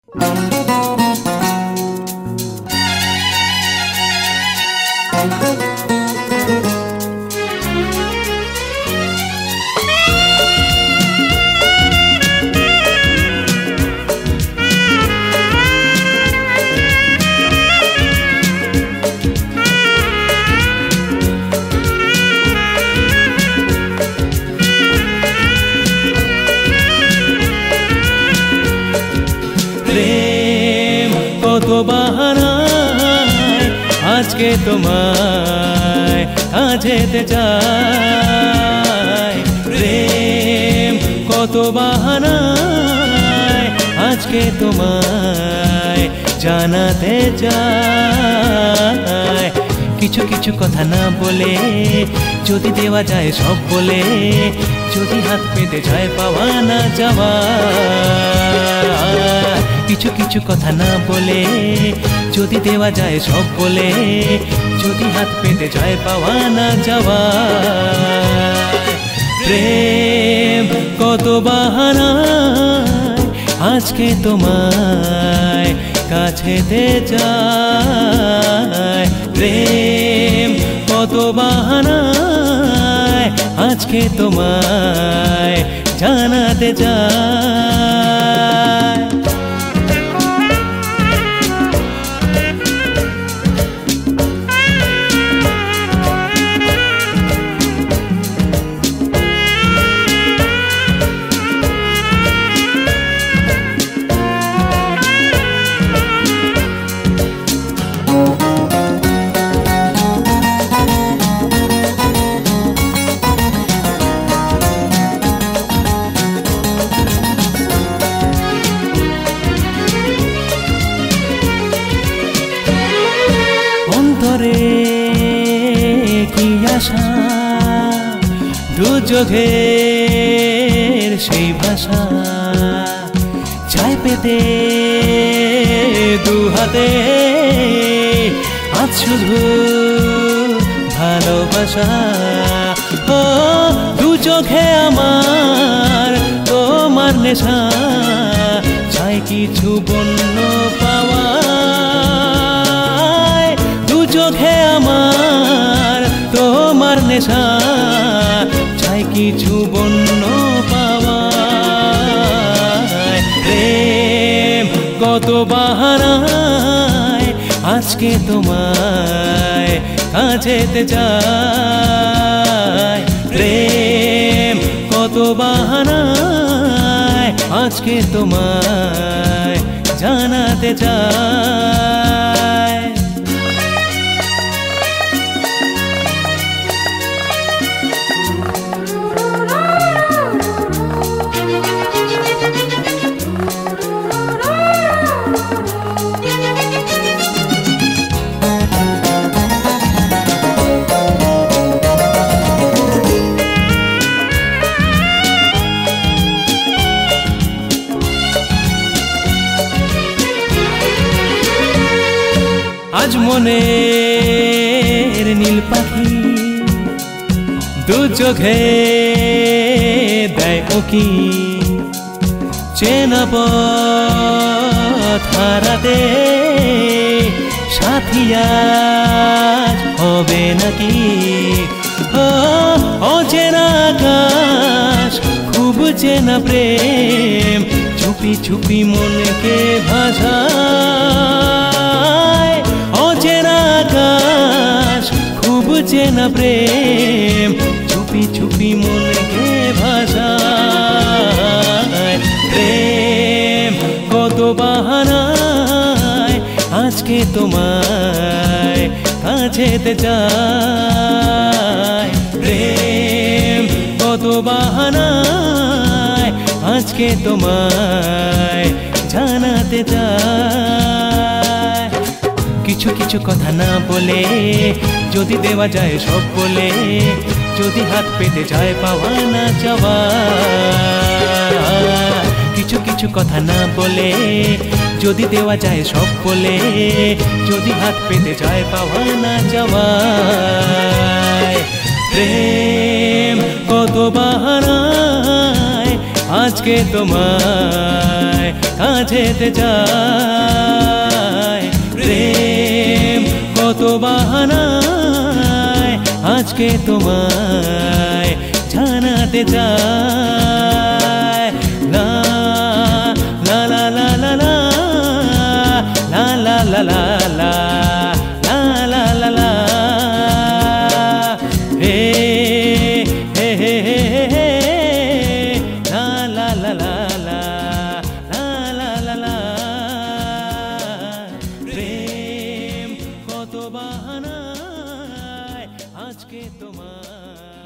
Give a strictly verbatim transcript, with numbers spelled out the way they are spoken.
প্রেম কত বাহানায় আজকে তোমায় কাছেতে চাই। প্রেম কত বাহানায় আজকে তোমায় জানাতে চাই। কিছু কিছু কথা না বলে যদি দেওয়া যায় সব বলে, যদি হাত পেতে যায় পাওয়া না যাওয়া। কিছু কিছু কথা না বলে যদি দেওয়া যায় সব বলে, যদি হাত পেতে যায় পাওয়া না যাওয়া। প্রেম কত বাহানায় আজকে তোমায় কাছেতে চাই। প্রেম কত বাহানায় আজকে তোমায় জানাতে চাই। অন্তরে কি আশা, দু চোখের সেই ভাষা, চাই পেতে দু হাতে আজ শুধু ভালোবাসা। ও দু চোখে আমার তোমার নেশা, চাই কিছু বন্য পাওয়া। চোখে আমার তোমার নেশা, চাই কিছু বন্য পাওয়া। প্রেম কত বাহানায় আজকে তোমায় কাছেতে চাই। প্রেম কত বাহানায় আজকে তোমায় জানাতে চাই। আজ মনের নীল পাখি দু চোখে দেয় উকি, চেনা পথ হারাতে সাথী আজ হবে নাকি। অচেনা আকাশ খুব চেনা প্রেম, চুপি চুপি মনকে ভাষায়। অচেনা আকাশ খুব চেনা প্রেম, চুপি চুপি মনকে ভাষায়। প্রেম কত বাহানায় আজকে তোমায় কাছেতে চাই। প্রেম কত বাহানায় আজকে তোমায় জানাতে চাই। কিছু কিছু কথা না বলে যদি দেওয়া যায় সব বলে, যদি হাত পেতে যায় পাওয়া না যাওয়া। কিছু কিছু কথা না বলে যদি দেওয়া যায় সব বলে, যদি হাত পেতে যায় পাওয়া না যাওয়া। প্রেম কত বাহানায় আজকে তোমায় কাছেতে চাই। প্রেম কত বাহানায় আজকে তোমায় জানাতে চাই। লা লা লা লা লা লা লা লা লা লা লা লা লা লা হে হে হে হে হে লা লা লা লা লা লা লা লা। প্রেম কত বাহানায় আজকে তোমায়